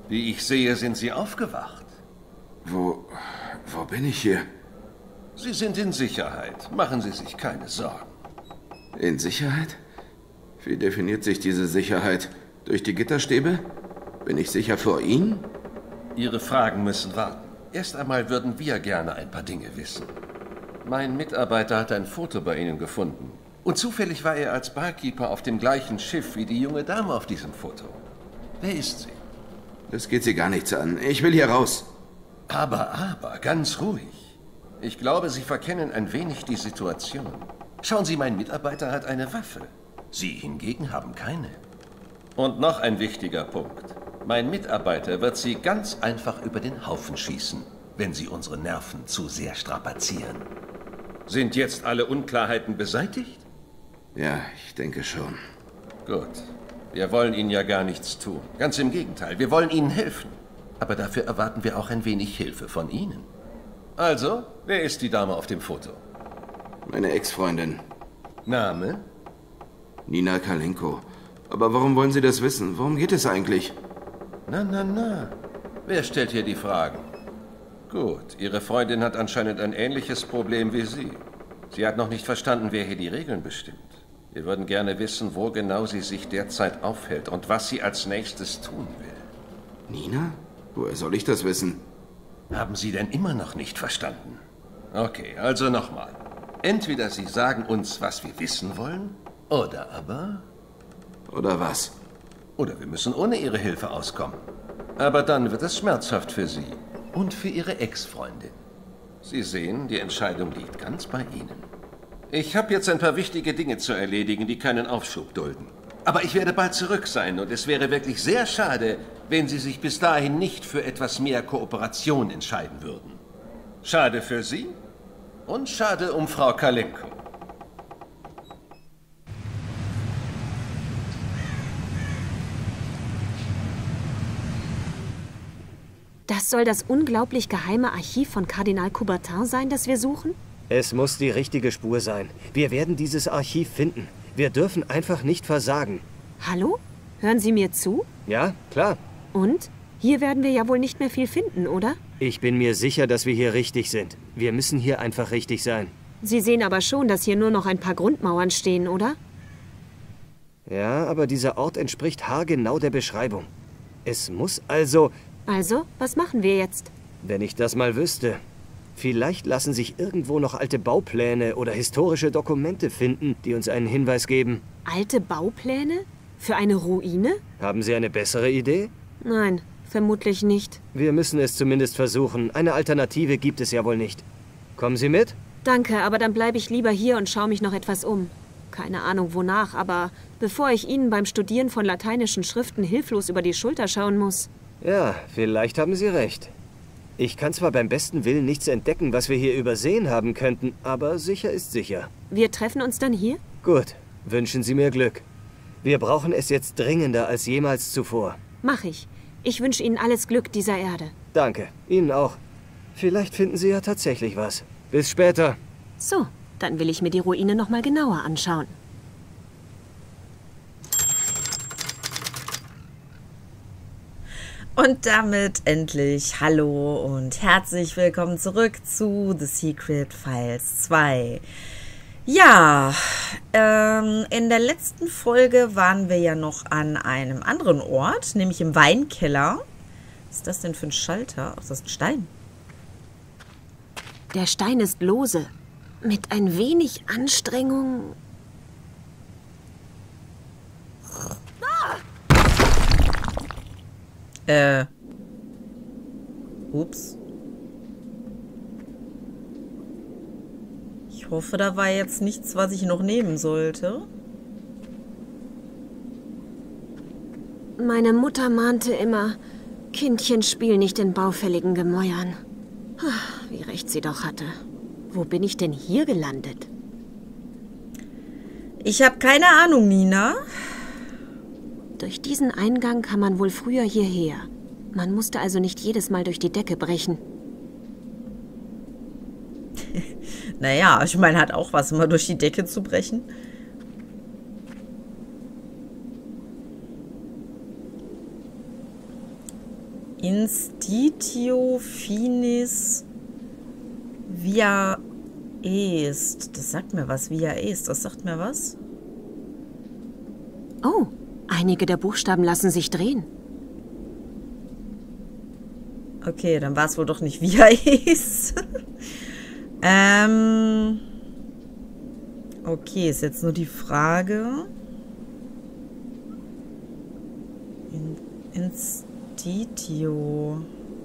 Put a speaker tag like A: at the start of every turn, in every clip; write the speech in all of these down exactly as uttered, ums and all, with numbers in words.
A: Wie ich sehe, sind Sie aufgewacht.
B: Wo... wo bin ich hier?
A: Sie sind in Sicherheit. Machen Sie sich keine Sorgen.
B: In Sicherheit? Wie definiert sich diese Sicherheit? Durch die Gitterstäbe? Bin ich sicher vor Ihnen?
A: Ihre Fragen müssen warten. Erst einmal würden wir gerne ein paar Dinge wissen. Mein Mitarbeiter hat ein Foto bei Ihnen gefunden. Und zufällig war er als Barkeeper auf dem gleichen Schiff wie die junge Dame auf diesem Foto. Wer ist sie?
B: Das geht Sie gar nichts an. Ich will hier raus.
A: Aber, aber, ganz ruhig. Ich glaube, Sie verkennen ein wenig die Situation. Schauen Sie, mein Mitarbeiter hat eine Waffe. Sie hingegen haben keine. Und noch ein wichtiger Punkt. Mein Mitarbeiter wird Sie ganz einfach über den Haufen schießen, wenn Sie unsere Nerven zu sehr strapazieren. Sind jetzt alle Unklarheiten beseitigt?
B: Ja, ich denke schon.
A: Gut. Wir wollen Ihnen ja gar nichts tun. Ganz im Gegenteil, wir wollen Ihnen helfen. Aber dafür erwarten wir auch ein wenig Hilfe von Ihnen. Also, wer ist die Dame auf dem Foto?
B: Meine Ex-Freundin.
A: Name?
B: Nina Kalenko. Aber warum wollen Sie das wissen? Worum geht es eigentlich?
A: Na, na, na. Wer stellt hier die Fragen? Gut, Ihre Freundin hat anscheinend ein ähnliches Problem wie Sie. Sie hat noch nicht verstanden, wer hier die Regeln bestimmt. Wir würden gerne wissen, wo genau sie sich derzeit aufhält und was sie als nächstes tun will.
B: Nina? Woher soll ich das wissen?
A: Haben Sie denn immer noch nicht verstanden? Okay, also nochmal. Entweder Sie sagen uns, was wir wissen wollen, oder aber...
B: Oder was?
A: Oder wir müssen ohne Ihre Hilfe auskommen. Aber dann wird es schmerzhaft für Sie und für Ihre Ex-Freundin. Sie sehen, die Entscheidung liegt ganz bei Ihnen. Ich habe jetzt ein paar wichtige Dinge zu erledigen, die keinen Aufschub dulden. Aber ich werde bald zurück sein und es wäre wirklich sehr schade, wenn Sie sich bis dahin nicht für etwas mehr Kooperation entscheiden würden. Schade für Sie und schade um Frau Kalenko.
C: Das soll das unglaublich geheime Archiv von Kardinal Coubertin sein, das wir suchen?
D: Es muss die richtige Spur sein. Wir werden dieses Archiv finden. Wir dürfen einfach nicht versagen.
C: Hallo? Hören Sie mir zu?
D: Ja, klar.
C: Und? Hier werden wir ja wohl nicht mehr viel finden, oder?
D: Ich bin mir sicher, dass wir hier richtig sind. Wir müssen hier einfach richtig sein.
C: Sie sehen aber schon, dass hier nur noch ein paar Grundmauern stehen, oder?
D: Ja, aber dieser Ort entspricht haargenau der Beschreibung. Es muss also...
C: Also, was machen wir jetzt?
D: Wenn ich das mal wüsste. Vielleicht lassen sich irgendwo noch alte Baupläne oder historische Dokumente finden, die uns einen Hinweis geben.
C: Alte Baupläne? Für eine Ruine?
D: Haben Sie eine bessere Idee?
C: Nein, vermutlich nicht.
D: Wir müssen es zumindest versuchen. Eine Alternative gibt es ja wohl nicht. Kommen Sie mit?
C: Danke, aber dann bleibe ich lieber hier und schaue mich noch etwas um. Keine Ahnung wonach, aber bevor ich Ihnen beim Studieren von lateinischen Schriften hilflos über die Schulter schauen muss.
D: Ja, vielleicht haben Sie recht. Ich kann zwar beim besten Willen nichts entdecken, was wir hier übersehen haben könnten, aber sicher ist sicher.
C: Wir treffen uns dann hier?
D: Gut, wünschen Sie mir Glück. Wir brauchen es jetzt dringender als jemals zuvor.
C: Mach ich. Ich wünsche Ihnen alles Glück dieser Erde.
D: Danke, Ihnen auch. Vielleicht finden Sie ja tatsächlich was. Bis später.
C: So, dann will ich mir die Ruine noch mal genauer anschauen.
E: Und damit endlich hallo und herzlich willkommen zurück zu The Secret Files zwei. Ja, ähm, in der letzten Folge waren wir ja noch an einem anderen Ort, nämlich im Weinkeller. Was ist das denn für ein Schalter? Ach, das ist ein Stein.
C: Der Stein ist lose. Mit ein wenig Anstrengung...
E: Äh. Ups. Ich hoffe, da war jetzt nichts, was ich noch nehmen sollte.
C: Meine Mutter mahnte immer, Kindchen, spiel nicht in baufälligen Gemäuern. Wie recht sie doch hatte. Wo bin ich denn hier gelandet?
E: Ich habe keine Ahnung, Nina.
C: Durch diesen Eingang kam man wohl früher hierher. Man musste also nicht jedes Mal durch die Decke brechen.
E: Naja, ich meine, hat auch was, immer durch die Decke zu brechen. Institutio Finis Via Est. Das sagt mir was, Via Est. Das sagt mir was?
C: Oh, einige der Buchstaben lassen sich drehen.
E: Okay, dann war es wohl doch nicht Via Est. ähm... Okay, ist jetzt nur die Frage. In, Institutio.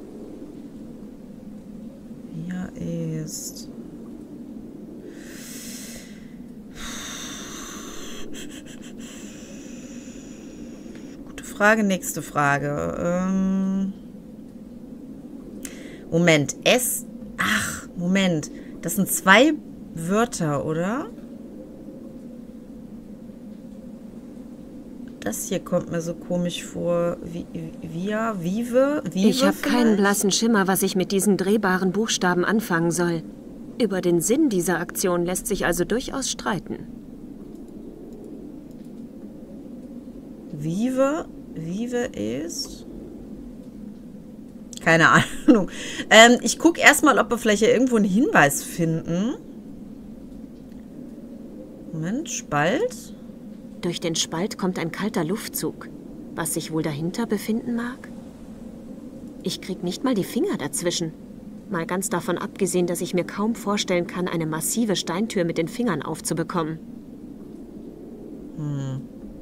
E: Via Est. Gute Frage, nächste Frage. Ähm Moment, S. Ach, Moment. Das sind zwei Wörter, oder? Das hier kommt mir so komisch vor. Vi, via, Vive, Vive
C: Ich habe keinen blassen Schimmer, was ich mit diesen drehbaren Buchstaben anfangen soll. Über den Sinn dieser Aktion lässt sich also durchaus streiten.
E: Vive, Vive ist... Keine Ahnung. Ähm, ich gucke erstmal, ob wir vielleicht hier irgendwo einen Hinweis finden. Moment, Spalt.
C: Durch den Spalt kommt ein kalter Luftzug. Was sich wohl dahinter befinden mag? Ich krieg nicht mal die Finger dazwischen. Mal ganz davon abgesehen, dass ich mir kaum vorstellen kann, eine massive Steintür mit den Fingern aufzubekommen.
E: Hm.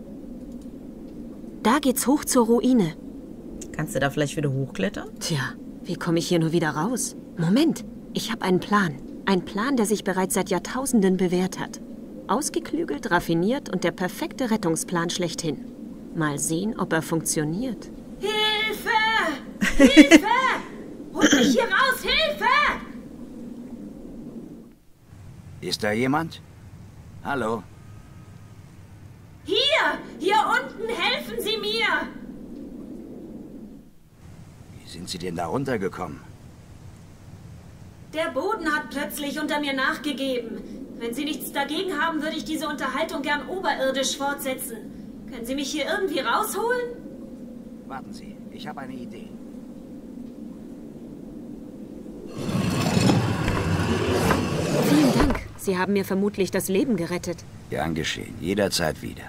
C: Da geht's hoch zur Ruine.
E: Kannst du da vielleicht wieder hochklettern?
C: Tja, wie komme ich hier nur wieder raus? Moment, ich habe einen Plan. Ein Plan, der sich bereits seit Jahrtausenden bewährt hat. Ausgeklügelt, raffiniert und der perfekte Rettungsplan schlechthin. Mal sehen, ob er funktioniert.
F: Hilfe! Hilfe! Holt mich hier raus! Hilfe!
G: Ist da jemand? Hallo?
F: Hier! Hier unten! Helfen Sie mir!
G: Wie sind Sie denn da runtergekommen?
F: Der Boden hat plötzlich unter mir nachgegeben. Wenn Sie nichts dagegen haben, würde ich diese Unterhaltung gern oberirdisch fortsetzen. Können Sie mich hier irgendwie rausholen?
G: Warten Sie, ich habe eine Idee.
C: Vielen Dank. Sie haben mir vermutlich das Leben gerettet.
G: Gern geschehen, jederzeit wieder.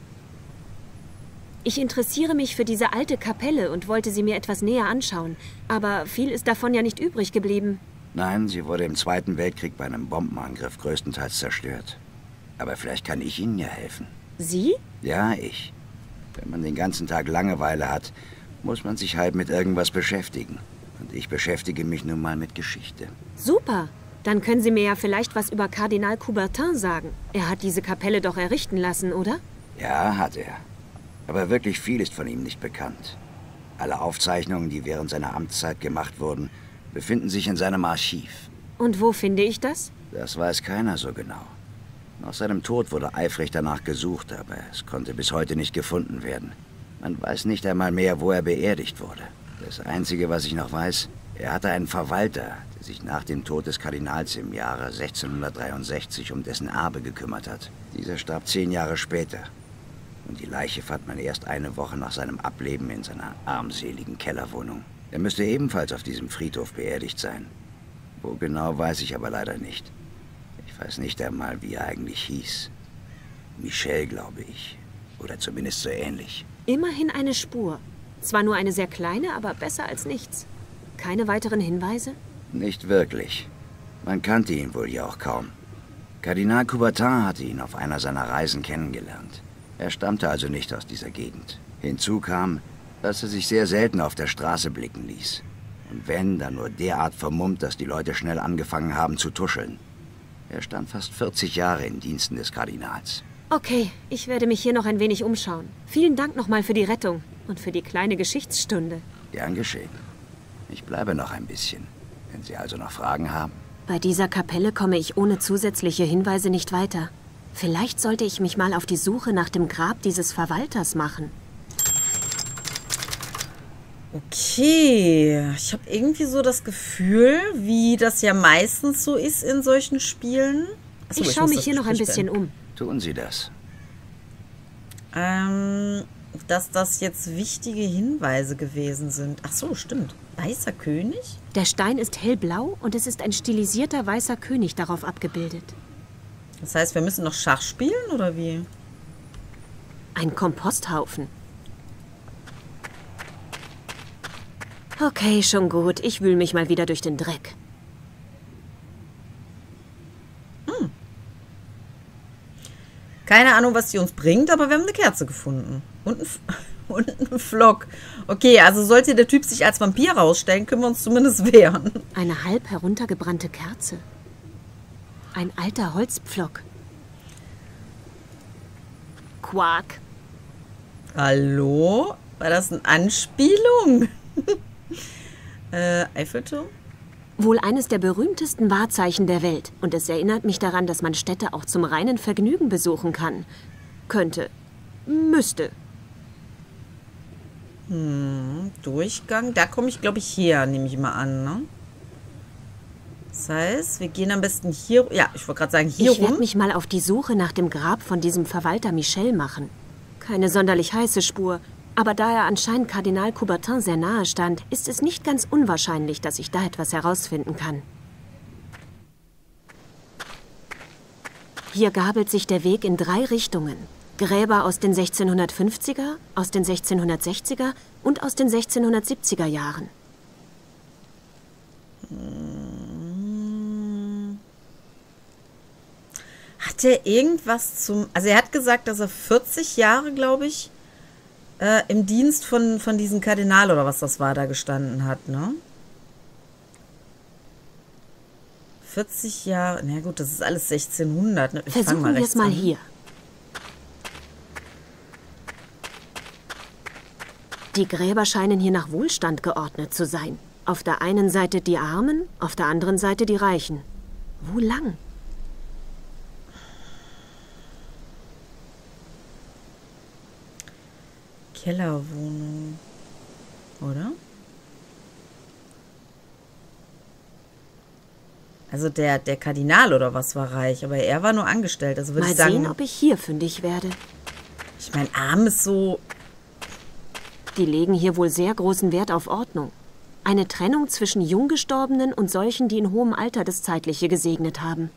C: Ich interessiere mich für diese alte Kapelle und wollte sie mir etwas näher anschauen. Aber viel ist davon ja nicht übrig geblieben.
G: Nein, sie wurde im Zweiten Weltkrieg bei einem Bombenangriff größtenteils zerstört. Aber vielleicht kann ich Ihnen ja helfen.
C: Sie?
G: Ja, ich. Wenn man den ganzen Tag Langeweile hat, muss man sich halt mit irgendwas beschäftigen. Und ich beschäftige mich nun mal mit Geschichte.
C: Super. Dann können Sie mir ja vielleicht was über Kardinal Coubertin sagen. Er hat diese Kapelle doch errichten lassen, oder?
G: Ja, hat er. Aber wirklich viel ist von ihm nicht bekannt. Alle Aufzeichnungen, die während seiner Amtszeit gemacht wurden, befinden sich in seinem Archiv.
C: Und wo finde ich das?
G: Das weiß keiner so genau. Nach seinem Tod wurde eifrig danach gesucht, aber es konnte bis heute nicht gefunden werden. Man weiß nicht einmal mehr, wo er beerdigt wurde. Das Einzige, was ich noch weiß, er hatte einen Verwalter, der sich nach dem Tod des Kardinals im Jahre sechzehnhundertdreiundsechzig um dessen Erbe gekümmert hat. Dieser starb zehn Jahre später. Und die Leiche fand man erst eine Woche nach seinem Ableben in seiner armseligen Kellerwohnung. Er müsste ebenfalls auf diesem Friedhof beerdigt sein. Wo genau, weiß ich aber leider nicht. Ich weiß nicht einmal, wie er eigentlich hieß. Michel, glaube ich. Oder zumindest so ähnlich.
C: Immerhin eine Spur. Zwar nur eine sehr kleine, aber besser als nichts. Keine weiteren Hinweise?
G: Nicht wirklich. Man kannte ihn wohl ja auch kaum. Kardinal Coubertin hatte ihn auf einer seiner Reisen kennengelernt. Er stammte also nicht aus dieser Gegend. Hinzu kam, dass er sich sehr selten auf der Straße blicken ließ. Und wenn, dann nur derart vermummt, dass die Leute schnell angefangen haben zu tuscheln. Er stand fast vierzig Jahre in Diensten des Kardinals.
C: Okay, ich werde mich hier noch ein wenig umschauen. Vielen Dank nochmal für die Rettung und für die kleine Geschichtsstunde.
G: Gern geschehen. Ich bleibe noch ein bisschen. Wenn Sie also noch Fragen haben.
C: Bei dieser Kapelle komme ich ohne zusätzliche Hinweise nicht weiter. Vielleicht sollte ich mich mal auf die Suche nach dem Grab dieses Verwalters machen.
E: Okay, ich habe irgendwie so das Gefühl, wie das ja meistens so ist in solchen Spielen. Achso,
C: ich schaue mich hier noch ein bisschen um.
G: Tun Sie das.
E: Ähm, dass das jetzt wichtige Hinweise gewesen sind. Ach so, stimmt. Weißer König?
C: Der Stein ist hellblau und es ist ein stilisierter weißer König darauf abgebildet.
E: Das heißt, wir müssen noch Schach spielen, oder wie?
C: Ein Komposthaufen. Okay, schon gut. Ich wühle mich mal wieder durch den Dreck.
E: Hm. Keine Ahnung, was die uns bringt, aber wir haben eine Kerze gefunden. Und ein, und ein Flock. Okay, also sollte der Typ sich als Vampir rausstellen, können wir uns zumindest wehren.
C: Eine halb heruntergebrannte Kerze. Ein alter Holzpflock. Quark.
E: Hallo? War das eine Anspielung? äh, Eiffelturm?
C: Wohl eines der berühmtesten Wahrzeichen der Welt. Und es erinnert mich daran, dass man Städte auch zum reinen Vergnügen besuchen kann. Könnte. Müsste.
E: Hm, Durchgang. Da komme ich, glaube ich, her, nehme ich mal an, ne? Das heißt, wir gehen am besten hier... Ja, ich wollte gerade sagen, hier
C: ich
E: rum.
C: Ich werde mich mal auf die Suche nach dem Grab von diesem Verwalter Michel machen. Keine sonderlich heiße Spur, aber da er anscheinend Kardinal Coubertin sehr nahe stand, ist es nicht ganz unwahrscheinlich, dass ich da etwas herausfinden kann. Hier gabelt sich der Weg in drei Richtungen. Gräber aus den sechzehnhundertfünfziger, aus den sechzehnhundertsechziger und aus den sechzehnhundertsiebziger Jahren.
E: Hat er irgendwas zum... Also er hat gesagt, dass er vierzig Jahre, glaube ich, äh, im Dienst von, von diesem Kardinal oder was das war, da gestanden hat, ne? vierzig Jahre... Na gut, das ist alles sechzehnhundert. Ne? Ich
C: Versuchen wir es mal
E: an.
C: hier. Die Gräber scheinen hier nach Wohlstand geordnet zu sein. Auf der einen Seite die Armen, auf der anderen Seite die Reichen. Wo lang?
E: Kellerwohnung, oder? Also der, der Kardinal oder was war reich, aber er war nur angestellt. Also würde
C: Mal
E: ich sagen,
C: sehen, ob ich hier fündig werde.
E: Ich meine, arm ist so...
C: Die legen hier wohl sehr großen Wert auf Ordnung. Eine Trennung zwischen Junggestorbenen und solchen, die in hohem Alter das Zeitliche gesegnet haben.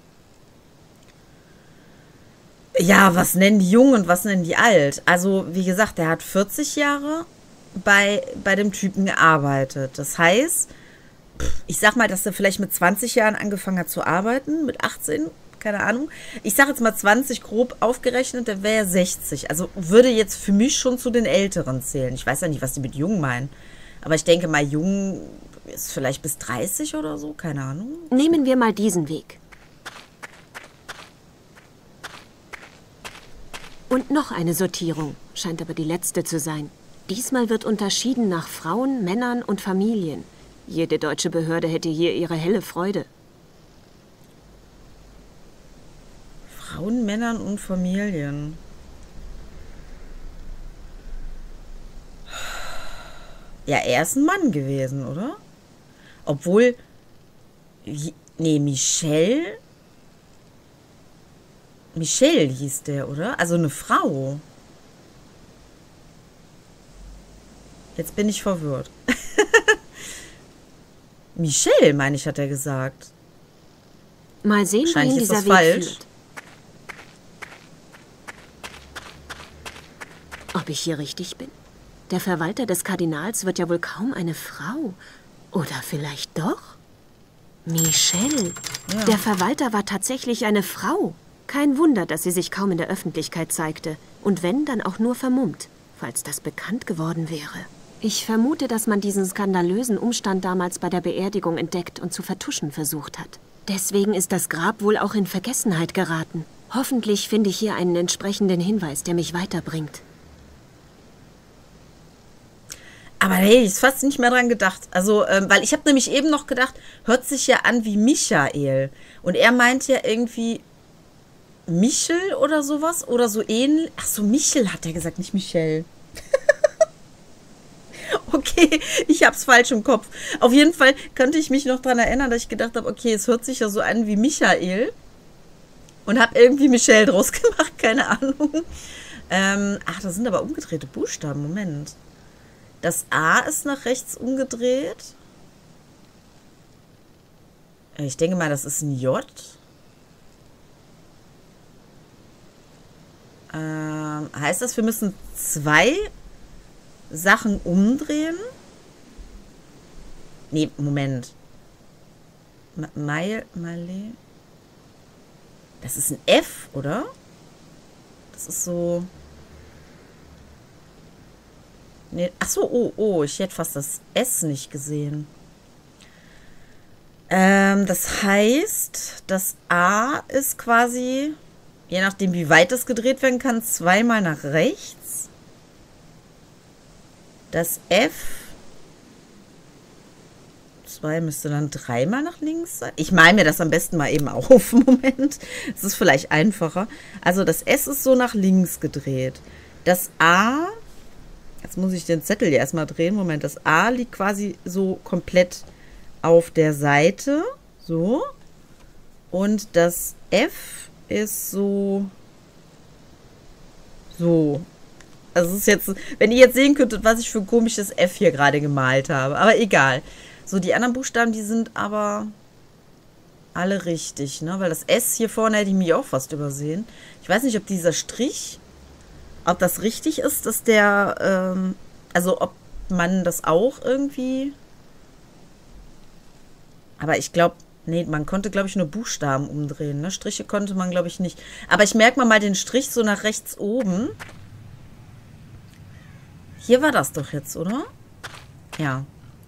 E: Ja, was nennen die jung und was nennen die alt? Also, wie gesagt, der hat vierzig Jahre bei, bei dem Typen gearbeitet. Das heißt, ich sag mal, dass er vielleicht mit zwanzig Jahren angefangen hat zu arbeiten, mit achtzehn, keine Ahnung. Ich sag jetzt mal zwanzig grob aufgerechnet, der wäre sechzig. Also würde jetzt für mich schon zu den Älteren zählen. Ich weiß ja nicht, was die mit jung meinen. Aber ich denke mal, jung ist vielleicht bis dreißig oder so, keine Ahnung.
C: Nehmen wir mal diesen Weg. Und noch eine Sortierung, scheint aber die letzte zu sein. Diesmal wird unterschieden nach Frauen, Männern und Familien. Jede deutsche Behörde hätte hier ihre helle Freude.
E: Frauen, Männern und Familien. Ja, er ist ein Mann gewesen, oder? Obwohl... Nee, Michel... Michel hieß der, oder? Also eine Frau. Jetzt bin ich verwirrt. Michel, meine ich, hat er gesagt.
C: Mal sehen, wohin
E: ist
C: dieser
E: das
C: Weg
E: falsch.
C: führt. Ob ich hier richtig bin? Der Verwalter des Kardinals wird ja wohl kaum eine Frau. Oder vielleicht doch? Michel.
E: Ja.
C: Der Verwalter war tatsächlich eine Frau. Kein Wunder, dass sie sich kaum in der Öffentlichkeit zeigte. Und wenn, dann auch nur vermummt, falls das bekannt geworden wäre. Ich vermute, dass man diesen skandalösen Umstand damals bei der Beerdigung entdeckt und zu vertuschen versucht hat. Deswegen ist das Grab wohl auch in Vergessenheit geraten. Hoffentlich finde ich hier einen entsprechenden Hinweis, der mich weiterbringt.
E: Aber hey, ich fast nicht mehr dran gedacht. Also, ähm, weil ich habe nämlich eben noch gedacht, hört sich ja an wie Michael. Und er meint ja irgendwie Michel oder sowas oder so ähnlich. Ach so, Michel hat er gesagt, nicht Michel. Okay, ich hab's falsch im Kopf. Auf jeden Fall könnte ich mich noch daran erinnern, dass ich gedacht habe, okay, es hört sich ja so an wie Michael. Und habe irgendwie Michel draus gemacht, keine Ahnung. Ähm, ach, das sind aber umgedrehte Buchstaben. Moment. Das A ist nach rechts umgedreht. Ich denke mal, das ist ein J. Ähm, heißt das, wir müssen zwei Sachen umdrehen? Nee, Moment. Mail, Mail. Das ist ein F, oder? Das ist so... Nee, ach so, oh, oh, ich hätte fast das S nicht gesehen. Ähm, das heißt, das A ist quasi, je nachdem wie weit es gedreht werden kann, zweimal nach rechts. Das F... zwei müsste dann dreimal nach links sein. Ich male mir das am besten mal eben auf. Moment. Es ist vielleicht einfacher. Also das S ist so nach links gedreht. Das A, jetzt muss ich den Zettel hier erstmal drehen. Moment, das A liegt quasi so komplett auf der Seite. So. Und das F ist so. So. Also es ist jetzt, wenn ihr jetzt sehen könntet, was ich für ein komisches F hier gerade gemalt habe. Aber egal. So, die anderen Buchstaben, die sind aber alle richtig, ne? Weil das S hier vorne hätte ich mich auch fast übersehen. Ich weiß nicht, ob dieser Strich, ob das richtig ist, dass der, ähm, also ob man das auch irgendwie... Aber ich glaube, nee, man konnte, glaube ich, nur Buchstaben umdrehen, ne? Striche konnte man, glaube ich, nicht. Aber ich merke mal mal den Strich so nach rechts oben. Hier war das doch jetzt, oder? Ja.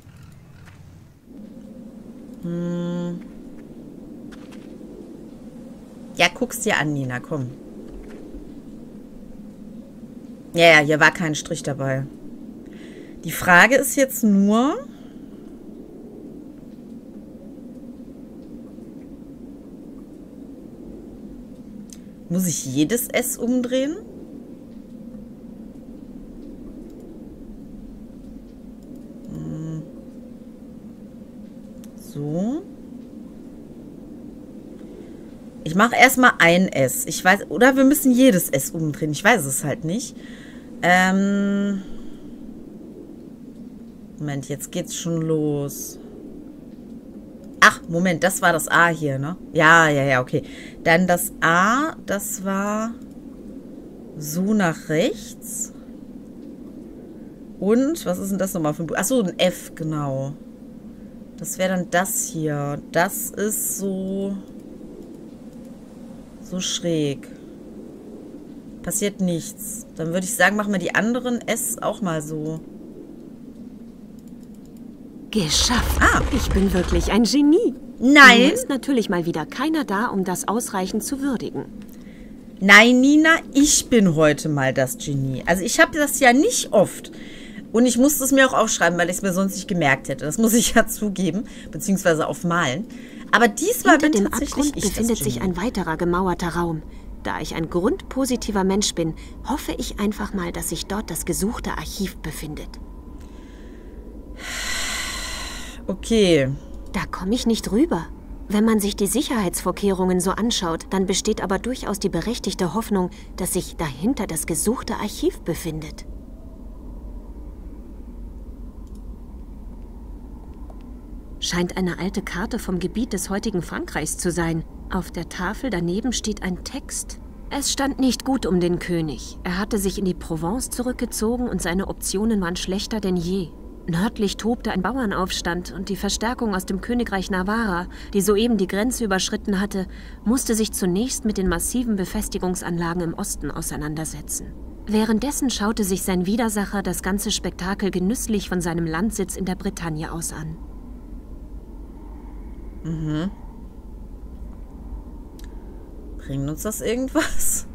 E: Hm. Ja, guck's dir an, Nina, komm. Ja, ja, hier war kein Strich dabei. Die Frage ist jetzt nur... Muss ich jedes S umdrehen? So. Ich mache erstmal ein S. Ich weiß, oder wir müssen jedes S umdrehen. Ich weiß es halt nicht. Ähm. Moment, jetzt geht's schon los. Ach, Moment, das war das A hier, ne? Ja, ja, ja, okay. Dann das A, das war so nach rechts. Und, was ist denn das nochmal für ein Buch? Achso, ein F, genau. Das wäre dann das hier. Das ist so... so schräg. Passiert nichts. Dann würde ich sagen, machen wir die anderen S auch mal so.
C: Geschafft.
E: Ah.
C: Ich bin wirklich ein Genie.
E: Nein.
C: Nur ist natürlich mal wieder keiner da, um das ausreichend zu würdigen.
E: Nein, Nina, ich bin heute mal das Genie. Also ich habe das ja nicht oft. Und ich musste es mir auch aufschreiben, weil ich es mir sonst nicht gemerkt hätte. Das muss ich ja zugeben, beziehungsweise aufmalen. Aber diesmal
C: Hinter
E: bin
C: dem
E: tatsächlich
C: Abgrund
E: ich
C: befindet
E: das
C: sich
E: Genie.
C: ein weiterer gemauerter Raum. Da ich ein grundpositiver Mensch bin, hoffe ich einfach mal, dass sich dort das gesuchte Archiv befindet.
E: Okay.
C: Da komme ich nicht rüber. Wenn man sich die Sicherheitsvorkehrungen so anschaut, dann besteht aber durchaus die berechtigte Hoffnung, dass sich dahinter das gesuchte Archiv befindet. Scheint eine alte Karte vom Gebiet des heutigen Frankreichs zu sein. Auf der Tafel daneben steht ein Text. Es stand nicht gut um den König. Er hatte sich in die Provence zurückgezogen und seine Optionen waren schlechter denn je. Nördlich tobte ein Bauernaufstand und die Verstärkung aus dem Königreich Navarra, die soeben die Grenze überschritten hatte, musste sich zunächst mit den massiven Befestigungsanlagen im Osten auseinandersetzen. Währenddessen schaute sich sein Widersacher das ganze Spektakel genüsslich von seinem Landsitz in der Bretagne aus an.
E: Mhm. Bringt uns das irgendwas?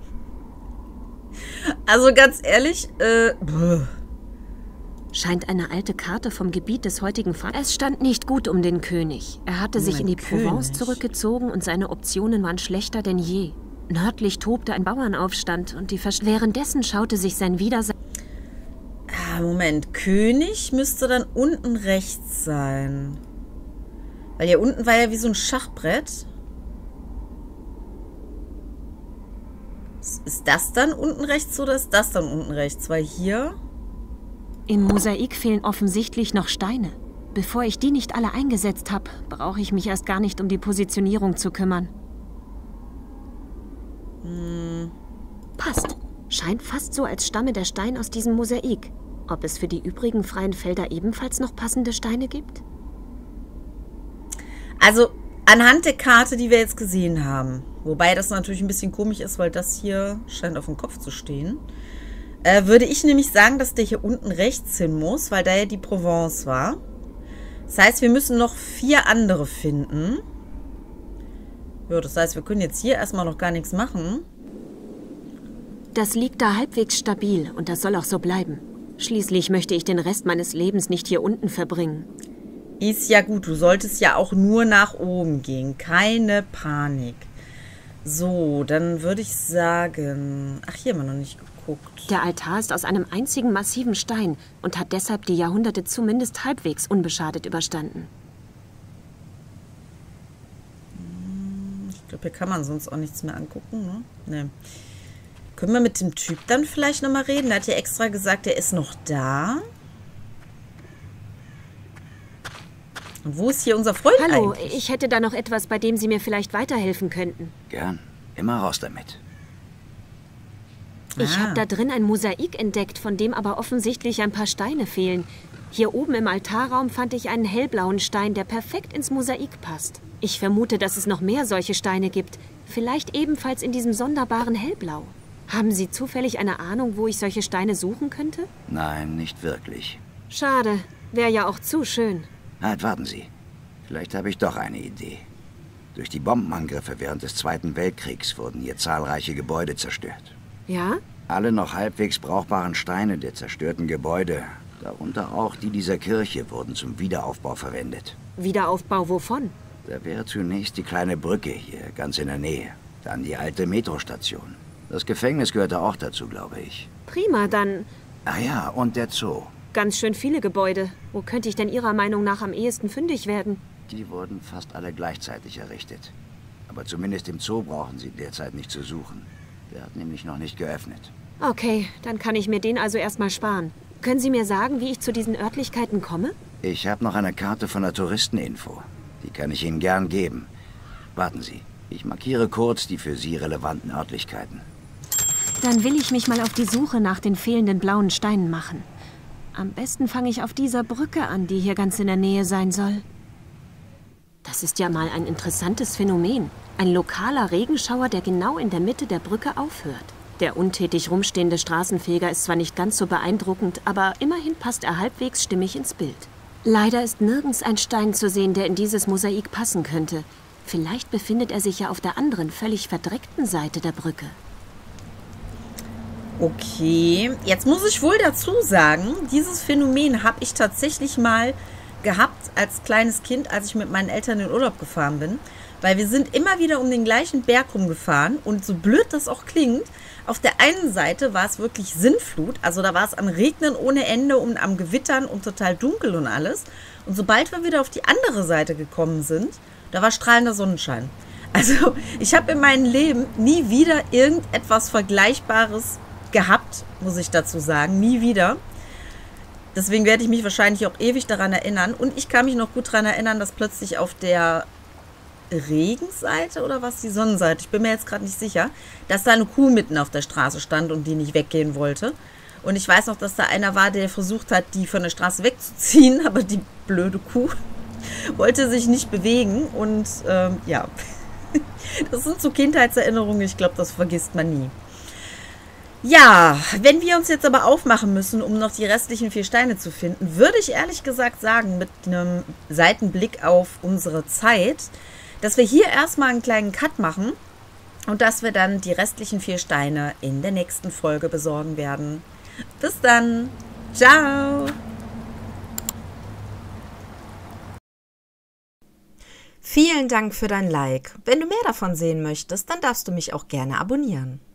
E: Also ganz ehrlich, äh... Bäh.
C: Scheint eine alte Karte vom Gebiet des heutigen Frankreichs. Es stand nicht gut um den König. Er hatte sich in die Provence zurückgezogen und seine Optionen waren schlechter denn je. Nördlich tobte ein Bauernaufstand und die Versch Währenddessen schaute sich sein Widersacher...
E: Ah, Moment. König müsste dann unten rechts sein. Weil hier unten war ja wie so ein Schachbrett. ist das dann unten rechts oder ist das dann unten rechts? Weil hier...
C: Im Mosaik fehlen offensichtlich noch Steine. Bevor ich die nicht alle eingesetzt habe, brauche ich mich erst gar nicht um die Positionierung zu kümmern.
E: Hm.
C: Passt. Scheint fast so, als stamme der Stein aus diesem Mosaik. Ob es für die übrigen freien Felder ebenfalls noch passende Steine gibt?
E: Also anhand der Karte, die wir jetzt gesehen haben, wobei das natürlich ein bisschen komisch ist, weil das hier scheint auf dem Kopf zu stehen, äh, würde ich nämlich sagen, dass der hier unten rechts hin muss, weil da ja die Provence war. Das heißt, wir müssen noch vier andere finden. Ja, das heißt, wir können jetzt hier erstmal noch gar nichts machen.
C: Das liegt da halbwegs stabil und das soll auch so bleiben. Schließlich möchte ich den Rest meines Lebens nicht hier unten verbringen.
E: Ist ja gut, du solltest ja auch nur nach oben gehen. Keine Panik. So, dann würde ich sagen... Ach, hier haben wir noch nicht geguckt.
C: Der Altar ist aus einem einzigen massiven Stein und hat deshalb die Jahrhunderte zumindest halbwegs unbeschadet überstanden.
E: Ich glaube, hier kann man sonst auch nichts mehr angucken, ne? Nee. Können wir mit dem Typ dann vielleicht nochmal reden? Der hat ja extra gesagt, er ist noch da. Und wo ist hier unser Freund
C: Hallo,
E: eigentlich?
C: ich hätte da noch etwas, bei dem Sie mir vielleicht weiterhelfen könnten.
G: Gern. Immer raus damit.
C: Ich
E: Ah.
C: habe da drin ein Mosaik entdeckt, von dem aber offensichtlich ein paar Steine fehlen. Hier oben im Altarraum fand ich einen hellblauen Stein, der perfekt ins Mosaik passt. Ich vermute, dass es noch mehr solche Steine gibt. Vielleicht ebenfalls in diesem sonderbaren Hellblau. Haben Sie zufällig eine Ahnung, wo ich solche Steine suchen könnte?
G: Nein, nicht wirklich.
C: Schade. Wäre ja auch zu schön.
G: Halt, warten Sie. Vielleicht habe ich doch eine Idee. Durch die Bombenangriffe während des Zweiten Weltkriegs wurden hier zahlreiche Gebäude zerstört.
C: Ja?
G: Alle noch halbwegs brauchbaren Steine der zerstörten Gebäude, darunter auch die dieser Kirche, wurden zum Wiederaufbau verwendet.
C: Wiederaufbau wovon?
G: Da wäre zunächst die kleine Brücke hier, ganz in der Nähe. Dann die alte Metrostation. Das Gefängnis gehörte auch dazu, glaube ich.
C: Prima, dann
G: Ach ja, und der Zoo.
C: ganz schön viele Gebäude. Wo könnte ich denn Ihrer Meinung nach am ehesten fündig werden?
G: Die wurden fast alle gleichzeitig errichtet. Aber zumindest im Zoo brauchen Sie derzeit nicht zu suchen. Der hat nämlich noch nicht geöffnet.
C: Okay, dann kann ich mir den also erstmal sparen. Können Sie mir sagen, wie ich zu diesen Örtlichkeiten komme?
G: Ich habe noch eine Karte von der Touristeninfo. Die kann ich Ihnen gern geben. Warten Sie, ich markiere kurz die für Sie relevanten Örtlichkeiten.
C: Dann will ich mich mal auf die Suche nach den fehlenden blauen Steinen machen. Am besten fange ich auf dieser Brücke an, die hier ganz in der Nähe sein soll. Das ist ja mal ein interessantes Phänomen. Ein lokaler Regenschauer, der genau in der Mitte der Brücke aufhört. Der untätig rumstehende Straßenfeger ist zwar nicht ganz so beeindruckend, aber immerhin passt er halbwegs stimmig ins Bild. Leider ist nirgends ein Stein zu sehen, der in dieses Mosaik passen könnte. Vielleicht befindet er sich ja auf der anderen, völlig verdreckten Seite der Brücke.
E: Okay, jetzt muss ich wohl dazu sagen, dieses Phänomen habe ich tatsächlich mal gehabt als kleines Kind, als ich mit meinen Eltern in Urlaub gefahren bin. Weil wir sind immer wieder um den gleichen Berg rumgefahren und so blöd das auch klingt, auf der einen Seite war es wirklich Sinnflut, also da war es am Regnen ohne Ende und am Gewittern und total dunkel und alles. Und sobald wir wieder auf die andere Seite gekommen sind, da war strahlender Sonnenschein. Also ich habe in meinem Leben nie wieder irgendetwas Vergleichbares gehabt, muss ich dazu sagen, nie wieder. Deswegen werde ich mich wahrscheinlich auch ewig daran erinnern. Und ich kann mich noch gut daran erinnern, dass plötzlich auf der Regenseite oder was, die Sonnenseite, ich bin mir jetzt gerade nicht sicher, dass da eine Kuh mitten auf der Straße stand und die nicht weggehen wollte. Und ich weiß noch, dass da einer war, der versucht hat, die von der Straße wegzuziehen, aber die blöde Kuh wollte sich nicht bewegen. Und ähm, ja, das sind so Kindheitserinnerungen, ich glaube, das vergisst man nie. Ja, wenn wir uns jetzt aber aufmachen müssen, um noch die restlichen vier Steine zu finden, würde ich ehrlich gesagt sagen, mit einem Seitenblick auf unsere Zeit, dass wir hier erstmal einen kleinen Cut machen und dass wir dann die restlichen vier Steine in der nächsten Folge besorgen werden. Bis dann. Ciao. Vielen Dank für dein Like. Wenn du mehr davon sehen möchtest, dann darfst du mich auch gerne abonnieren.